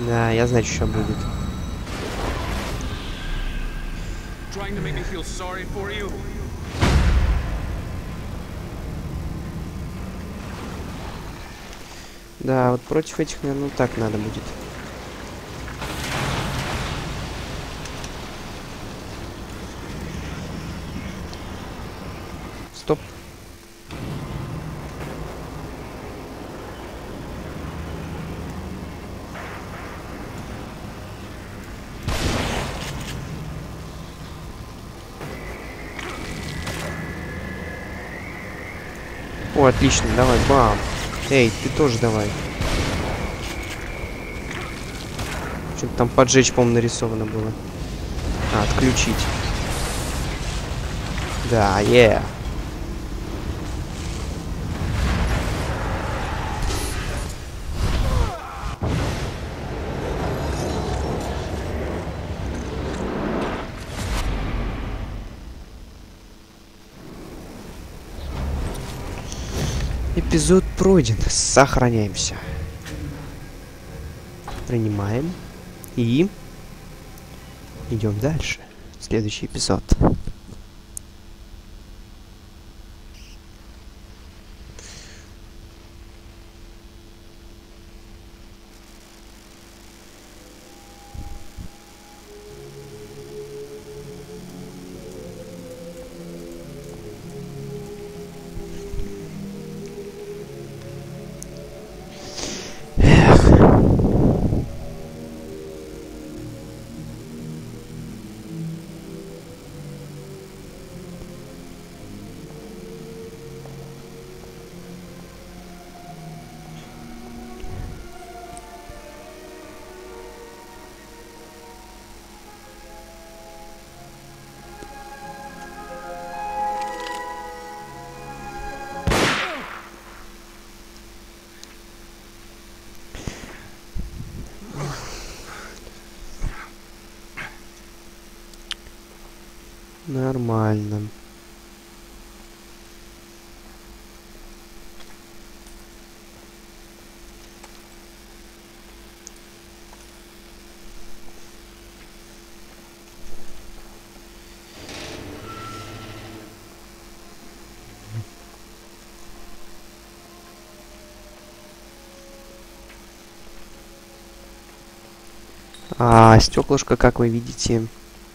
Да, я знаю, что будет. Да, вот против этих, наверное, так надо будет. Стоп. О, отлично, давай, бам. Эй, ты тоже давай. Что-то там поджечь, по-моему, нарисовано было. А, отключить. Да, Эпизод пройден. Сохраняемся. Принимаем. И идем дальше. Следующий эпизод. Нормально. А стеклышко, как вы видите,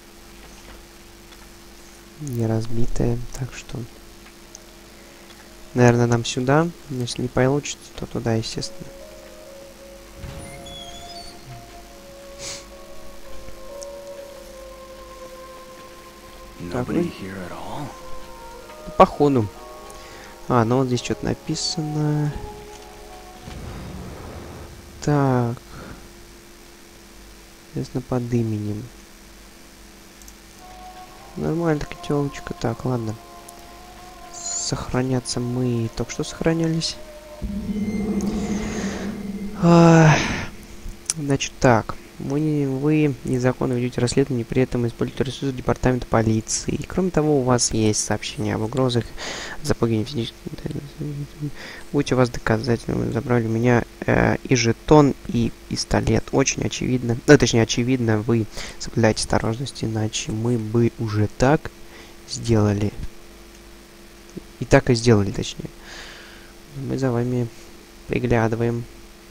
не разбитое, так что, наверное, нам сюда. Но если не получится, то туда, естественно. Так, ну, походу. А, ну вот здесь что-то написано. Так. Известно под именем. Нормально, такая телочка. Так, ладно. Сохраняться мы только что сохранялись. Значит так. Вы незаконно ведете расследование, при этом используете ресурсы департамента полиции. Кроме того, у вас есть сообщения об угрозах, запугивании физических... Будь у вас доказательства, вы забрали у меня и жетон, и пистолет. Очень очевидно, точнее очевидно, вы соблюдаете осторожность, иначе мы бы уже так сделали. И так и сделали, точнее. Мы за вами приглядываем.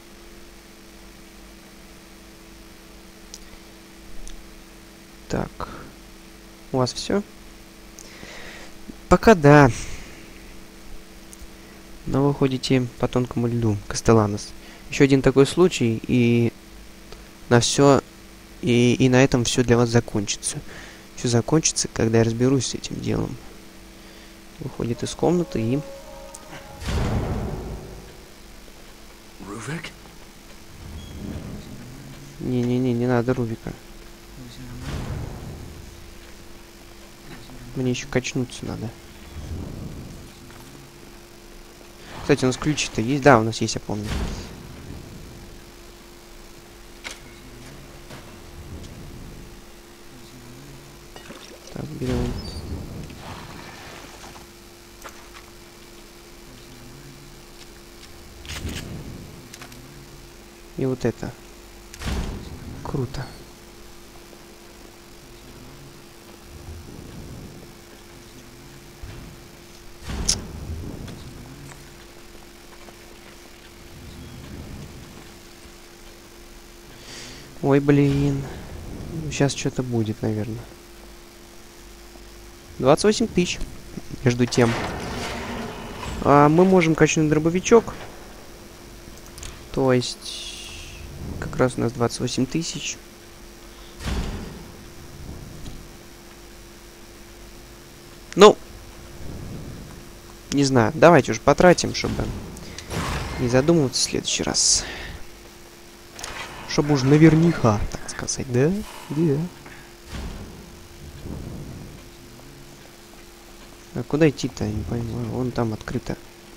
Так. У вас все? Пока да. Но вы ходите по тонкому льду, Кастеланос. Еще один такой случай, и на все. И на этом все для вас закончится. Все закончится, когда я разберусь с этим делом. Выходит из комнаты и... Рувик? Не-не-не, не надо Рувика. Мне еще качнуться надо. Кстати, у нас ключи-то есть? Да, у нас есть, я помню. Так, берем. И вот это. Круто. Ой, блин. Сейчас что-то будет, наверное. 28 тысяч. Между тем. Мы можем качнуть дробовичок. То есть... Как раз у нас 28 тысяч. Ну... Не знаю. Давайте уже потратим, чтобы не задумываться в следующий раз. Чтобы уж наверняка, так сказать, да? Да. А куда идти-то, я не пойму. Вон там открыто.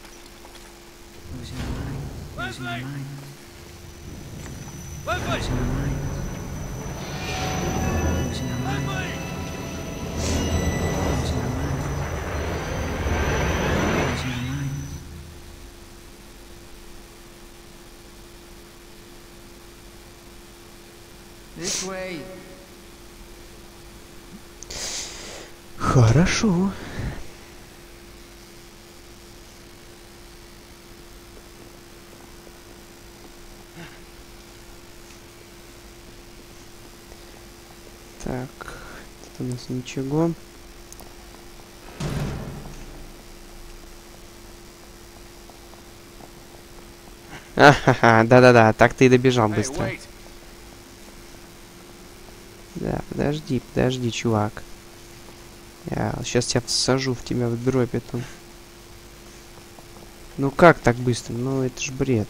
Хорошо. Так, тут у нас ничего. Ахаха, да-да-да, так ты и добежал быстро. Да, подожди, чувак. Я сейчас тебя всажу в тебя в дробь эту. Ну как так быстро? Ну это ж бред.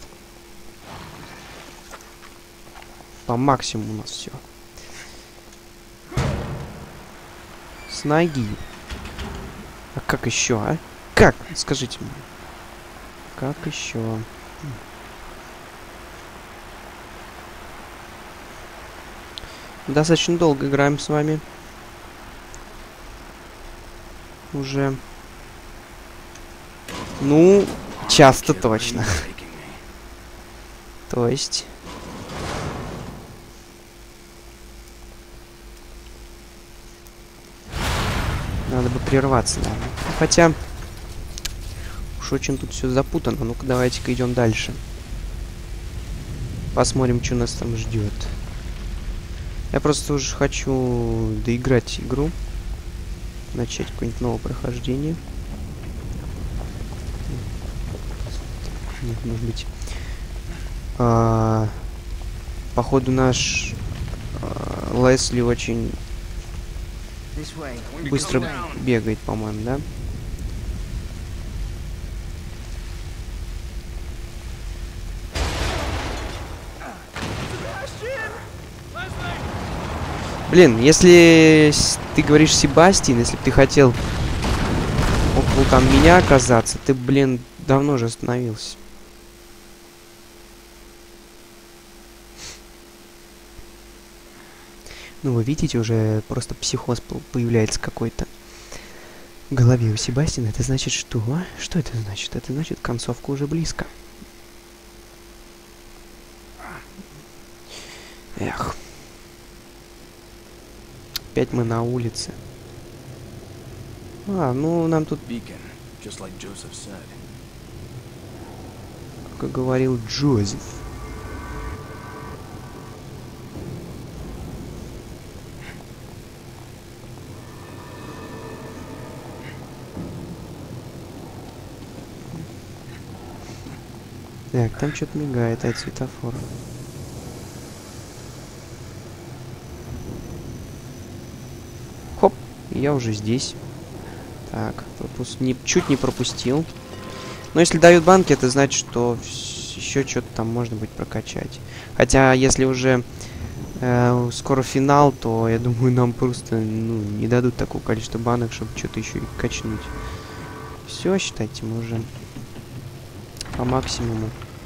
По максимуму у нас все. С ноги. А как еще, а? Как? Скажите мне. Как еще? Достаточно долго играем с вами. Уже. Ну, часто точно. То есть... Надо бы прерваться, наверное. Хотя... Уж очень тут все запутано. Ну-ка, давайте-ка идем дальше. Посмотрим, что нас там ждет. Я просто уже хочу доиграть игру. Начать какое-нибудь новое прохождение. Нет, может быть. Походу наш Лесли очень быстро бегает, по-моему, да? Блин, если ты говоришь Себастьян, если бы ты хотел около там меня оказаться, ты, блин, давно же остановился. Ну, вы видите, уже просто психоз появляется какой-то в голове у Себастьяна. Это значит что? А? Что это значит? Это значит, концовка уже близко. Эх. Опять мы на улице. Ну нам тут... Как говорил Джозеф. Так, там что-то мигает от светофора. Хоп, я уже здесь. Так, чуть не пропустил. Но если дают банки, это значит, что еще что-то там можно будет прокачать. Хотя, если уже скоро финал, то, я думаю, нам просто не дадут такое количество банок, чтобы что-то еще и качнуть. Все, считайте, мы уже по максимуму.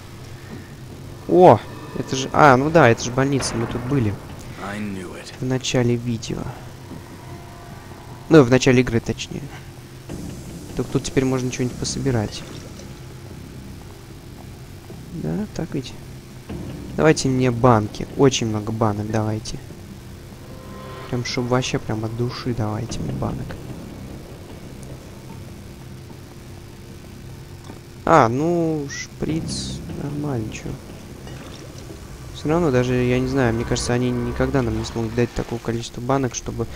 О, это же... ну да, это же больница, мы тут были. В начале видео. Ну, в начале игры, точнее. Только тут теперь можно что-нибудь пособирать. Да, так ведь. Давайте мне банки. Очень много банок давайте. Прям, чтобы вообще прям от души давайте мне банок. А, ну, шприц нормально, чё. Все равно даже, я не знаю, мне кажется, они никогда нам не смогут дать такого количества банок, чтобы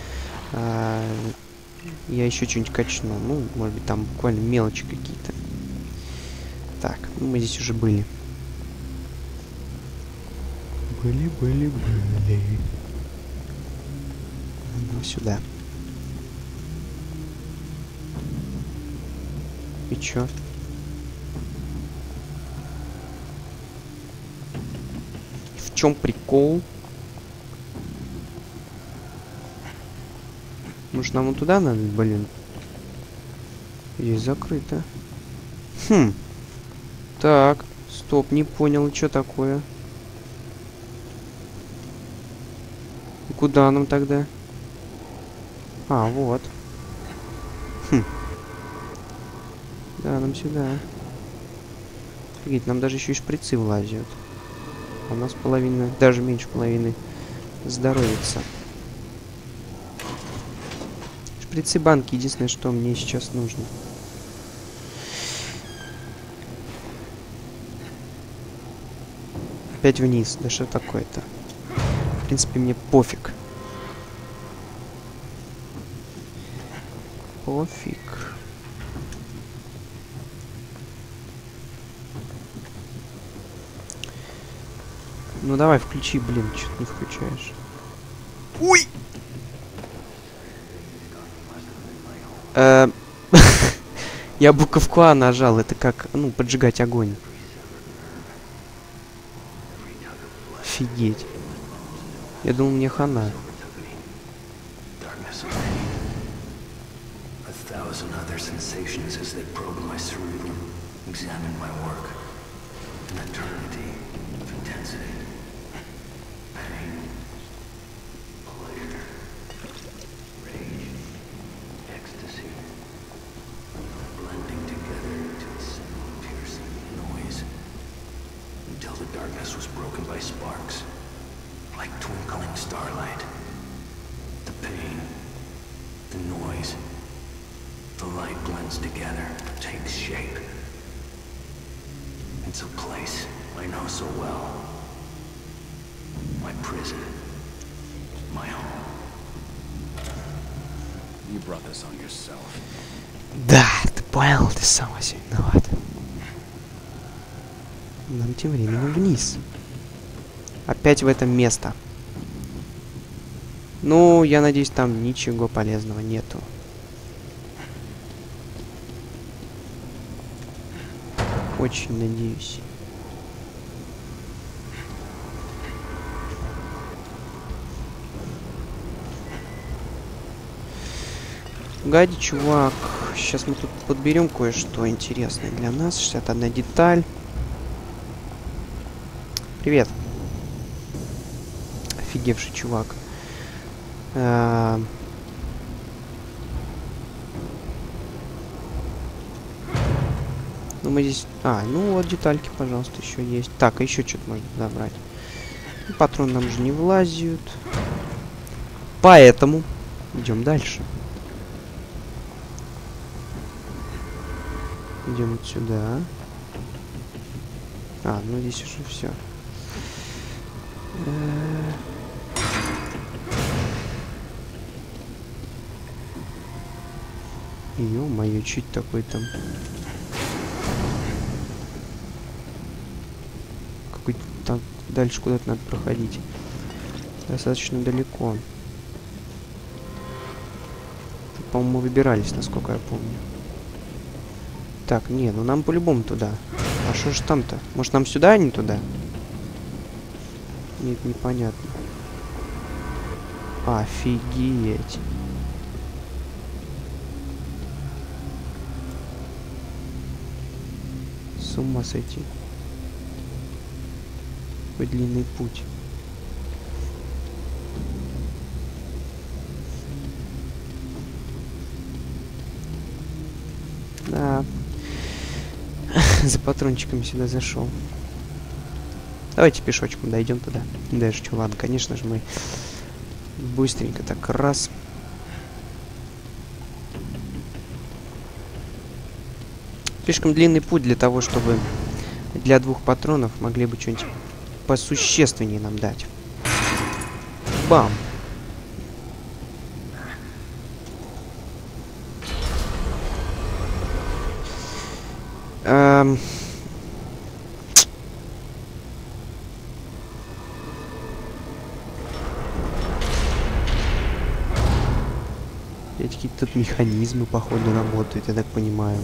я еще что-нибудь качну. Ну, может быть, там буквально мелочи какие-то. Так, ну, мы здесь уже были. Были. Ну, сюда. И чё? В чем прикол? Может, нам вот туда надо, блин? Здесь закрыто. Хм. Так, стоп, не понял, что такое. И куда нам тогда? А, вот. Хм. Да, нам сюда. Офигеть, нам даже еще и шприцы влазят. У нас половина, даже меньше половины здоровится. Шприцы, банки, единственное, что мне сейчас нужно. Опять вниз. Да что такое-то? В принципе, мне пофиг. Пофиг. Ну давай, включи, блин, что ты не включаешь. Ой! Я буковку А нажал, это как, ну, поджигать огонь. Офигеть. Я думал, мне хана. Darkness was broken by sparks, like twinkling starlight. The pain, the noise, the light blends together, takes shape. It's a place I know so well. My prison, my home. You brought this on yourself. Да, ты понял, ты сам себе виноват. Нам тем временем вниз. Опять в это место. Ну, я надеюсь, там ничего полезного нету. Очень надеюсь. Погоди, чувак. Сейчас мы тут подберем кое-что интересное для нас. 61 деталь. Привет. Офигевший чувак. Ну мы здесь... А, ну вот детальки, пожалуйста, еще есть. Так, а еще что-то можно забрать. Патроны нам уже не влазят. Поэтому идем дальше. Идем вот сюда. А, ну здесь уже все. Ё-моё, чуть такой там. Какой-то там дальше куда-то надо проходить. Достаточно далеко. Тут, по-моему, выбирались, насколько я помню. Так, не, ну нам по-любому туда. А что ж там-то? Может, нам сюда, а не туда? Нет, непонятно. Офигеть. С ума сойти. Какой длинный путь. Да. За патрончиками сюда зашел. Давайте пешочком дойдем туда. Даже что, ладно, конечно же, мы быстренько так раз. Слишком длинный путь для того, чтобы для 2 патронов могли бы что-нибудь посущественнее нам дать. Бам! Какие-то тут механизмы, походу, работают, я так понимаю.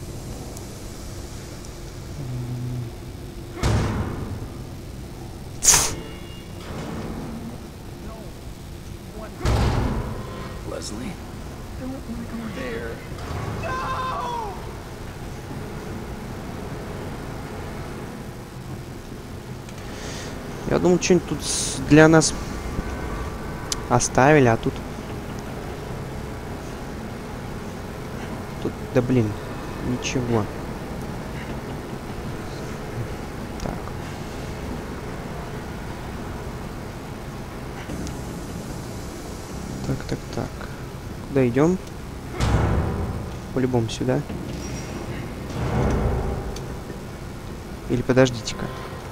Leslie? Don't go there. Я думал, что-нибудь тут для нас оставили, а тут... Да блин, ничего. Так. Так. Куда идем? По-любому сюда. Или подождите-ка.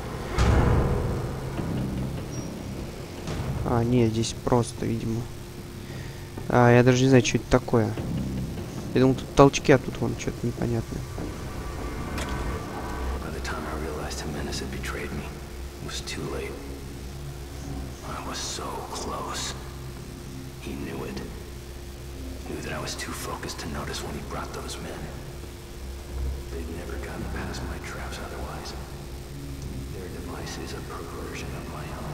А, нет, здесь просто, видимо. Я даже не знаю, что это такое. Я думал, тут толчки, а тут вон что-то непонятное. Their devices a perversion of my own.